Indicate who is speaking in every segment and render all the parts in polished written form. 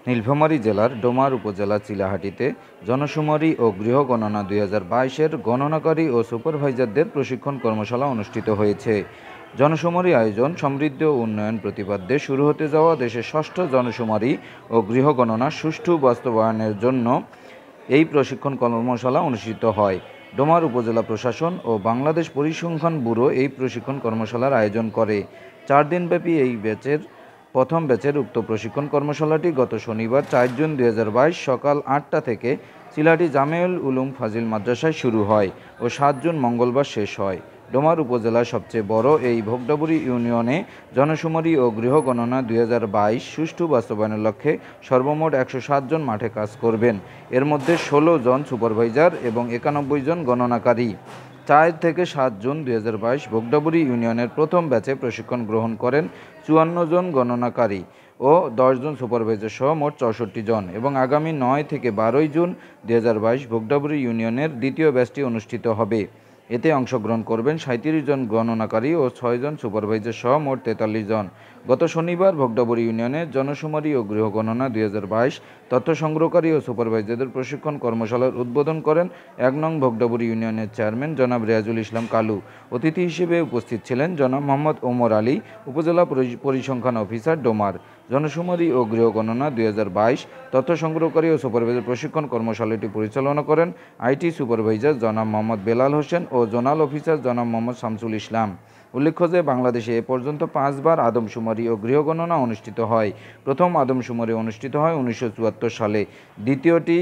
Speaker 1: নীলফামারী জেলার ডোমার উপজেলা চিলাহাটিতে জনশুমারি ও গৃহগণনা 2022-এর গণনাকারী ও সুপারভাইজারদের প্রশিক্ষণ কর্মশালা অনুষ্ঠিত হয়েছে। জনশুমারি আয়োজন সমৃদ্ধ উন্নয়ন প্রতিপাদ্যে শুরু হতে যাওয়া দেশের ষষ্ঠ জনশুমারি ও গৃহগণনা সুষ্ঠু বাস্তবায়নের জন্য এই প্রশিক্ষণ কর্মশালা অনুষ্ঠিত হয়। ডোমার উপজেলা প্রশাসন ও বাংলাদেশ পরিসংখ্যান ব্যুরো এই প্রশিক্ষণ কর্মশালার আয়োজন করে। 4 দিনব্যাপী এই প্রথম ব্যাচের উক্ত প্রশিক্ষণ কর্মশালাটি গত শনিবার 4 জুন 2022 সকাল 8টা থেকে চিলাহাটি জামেউল উলুম ফাজিল মাদ্রাসায় শুরু হয় ও 7 জুন মঙ্গলবার শেষ হয়। ডোমার উপজেলার সবচেয়ে বড় এই ভোগডাবুরী ইউনিয়নে জনশুমারি ও গৃহগণনা 2022 সুষ্ঠু বাস্তবায়নের লক্ষ্যে সর্বমোট 107 জন মাঠে কাজ করবেন। এর মধ্যে 16 জন সুপারভাইজার এবং 91 জন গণনাকারী। 4 থেকে 7 জুন 2022 ভোগডাবুরী ইউনিয়নের প্রথম ব্যাচে প্রশিক্ষণ গ্রহণ করেন 54 জন গণনাকারী ও 10 জন সুপারভাইজার সহ মোট 64 জন এবং আগামী 9 থেকে 12 জুন 2022 ভোগডাবুরী ইউনিয়নের দ্বিতীয় ব্যাচটি অনুষ্ঠিত হবে। এতে অংশগ্রহণ করবেন 37 জন গণনাকারী ও 6 জন সুপারভাইজার সহ মোট 43 জন। গত শনিবার ভোগডাবুরী ইউনিয়নের জনশুমারি ও গৃহগণনা 2022 তথ্য সংগ্রহকারী ও সুপারভাইজারদের প্রশিক্ষণ কর্মশালার উদ্বোধন করেন 1 নং ভোগডাবুরী ইউনিয়নের চেয়ারম্যান জনাব রিয়াজুল ইসলাম কালু। অতিথি হিসেবে উপস্থিত ছিলেন জনাব মোহাম্মদ ওমর আলী, উপজেলা পরিসংখ্যান অফিসার ডোমার। জনশুমারি ও গৃহগণনা 2022 তথ্য সংগ্রহকারী ও সুপারভাইজার প্রশিক্ষণ কর্মশালাটি পরিচালনা করেন আইটি সুপারভাইজার জনাব মোহাম্মদ বেলাল হোসেন ও জোনাল অফিসার জনাব মোহাম্মদ শামসুল ইসলাম। উল্লেখ্য যে বাংলাদেশে এ পর্যন্ত 5 বার আদমশুমারি ও গৃহগণনা অনুষ্ঠিত হয়। প্রথম আদমশুমারি অনুষ্ঠিত হয় 1974 সালে, দ্বিতীয়টি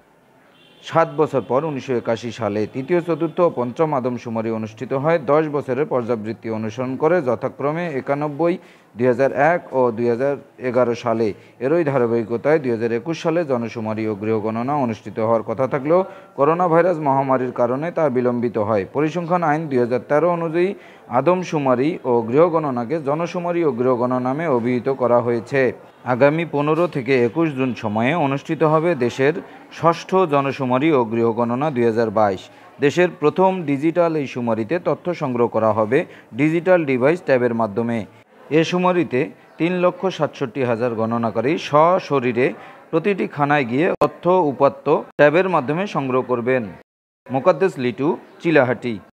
Speaker 1: 7 বছর পর 1981 সালে, তৃতীয়, চতুর্থ ও পঞ্চম আদমশুমারি অনুষ্ঠিত হয় 10 বছরের পর্যাবৃত্তি অনুসরণ করে যথাক্রমে 91, 2001 ও 2011 সালে। এরই ধারাবাহিকতায় 2021 সালে জনশুমারি ও গৃহগণনা অনুষ্ঠিত হওয়ার কথা থাকলেও করোনা ভাইরাস মহামারীর কারণে তা বিলম্বিত হয়। পরিসংখ্যান আইন 2013 অনুযায়ী আদমশুমারি ও গৃহগণনাকে জনশুমারি ও গৃহগণনা নামে অভিহিত করা হয়েছে। আগামী 15 থেকে 21 জুন সময়ে অনুষ্ঠিত হবে দেশের ষষ্ঠ জনশুমারি ও গৃহগণনা 2022। দেশের প্রথম ডিজিটাল এই শুমারিতে তথ্য সংগ্রহ করা হবে ডিজিটাল ডিভাইস ট্যাবের মাধ্যমে। এ শুমারিতে 3,67,000 গণনাকারী সশরীরে প্রতিটি খানায় গিয়ে তথ্য উপাত্ত ট্যাবের মাধ্যমে সংগ্রহ করবেন। মোকাদ্দেস লিটু, চিলাহাটি।